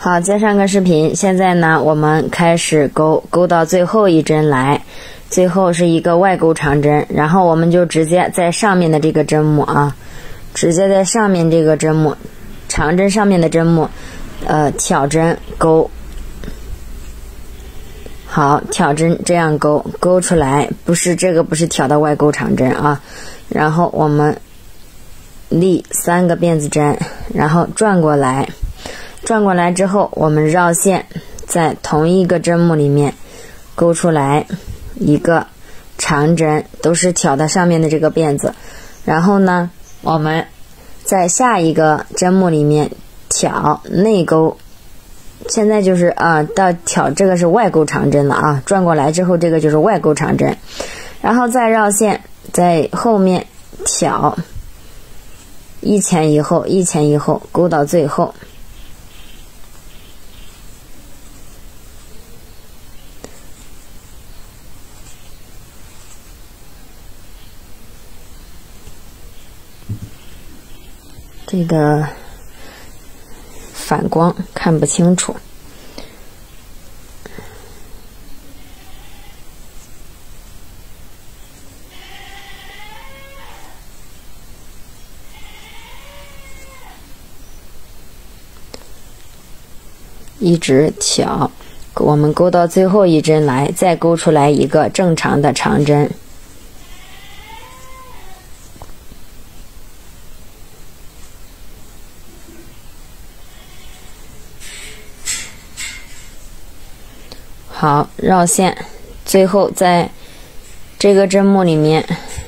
好，接上个视频。现在呢，我们开始钩到最后一针来，最后是一个外钩长针，然后我们就直接在上面的这个针目啊，直接在上面这个针目，长针上面的针目，挑针钩。好，挑针这样钩出来，不是这个不是挑的外钩长针啊，然后我们立3个辫子针，然后转过来。转过来之后，我们绕线，在同一个针目里面钩出来一个长针，都是挑的上面的这个辫子。然后呢，我们在下一个针目里面挑内钩。现在就是到挑这个是外钩长针了啊，转过来之后这个就是外钩长针，然后再绕线，在后面挑一前一后，一前一后，钩到最后。这个反光看不清楚。一直挑，我们钩到最后一针来，再钩出来一个正常的长针。好，绕线，最后在这个针目里面，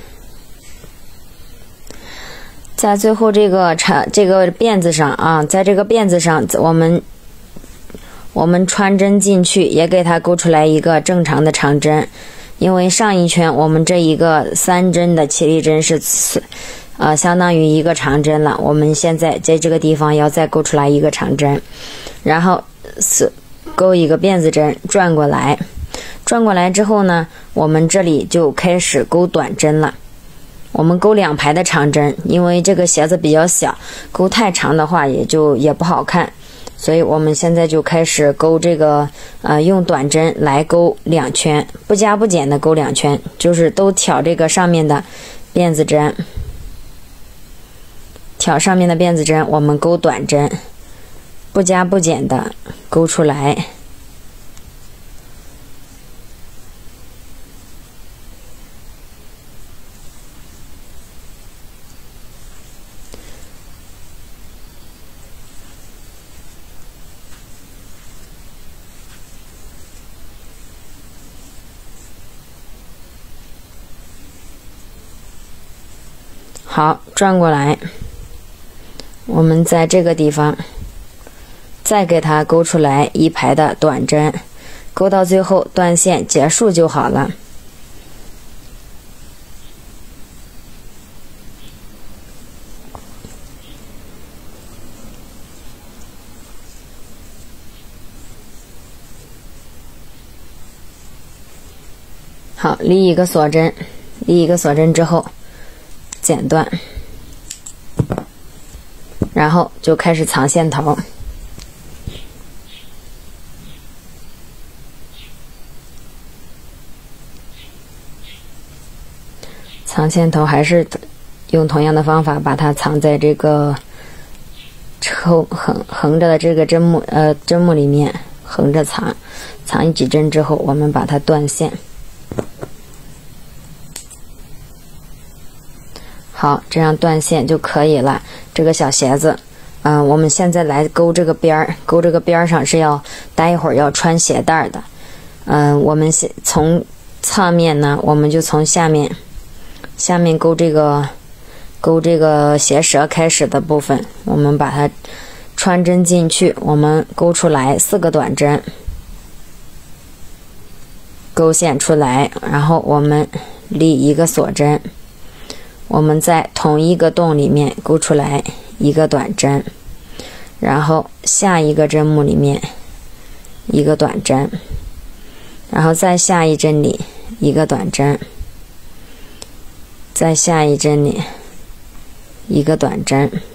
在最后这个辫子上啊，在这个辫子上，我们穿针进去，也给它钩出来一个正常的长针。因为上一圈我们这一个3针的起立针是相当于一个长针了，我们现在在这个地方要再钩出来一个长针，然后钩一个辫子针，转过来。转过来之后呢，我们这里就开始钩短针了。我们钩2排的长针，因为这个鞋子比较小，钩太长的话也不好看，所以我们现在就开始钩这个用短针来钩2圈，不加不减的钩2圈，就是都挑这个上面的辫子针，挑上面的辫子针，我们钩短针，不加不减的钩出来。好，转过来，我们在这个地方再给它钩出来1排的短针，钩到最后断线结束就好了。好，立一个锁针，立一个锁针之后剪断，然后就开始藏线头。藏线头还是用同样的方法，把它藏在这个横着的这个针目里面，横着藏几针之后，我们把它断线。好，这样断线就可以了。这个小鞋子，我们现在来钩这个边儿，钩这个边儿上是要待一会儿要穿鞋带的。我们从侧面呢，我们就从下面钩这个鞋舌开始的部分，我们把它穿针进去，我们钩出来4个短针，钩线出来，然后我们立一个锁针。我们在同一个洞里面钩出来1个短针，然后下一个针目里面1个短针，然后在下一针里1个短针，在下一针里1个短针，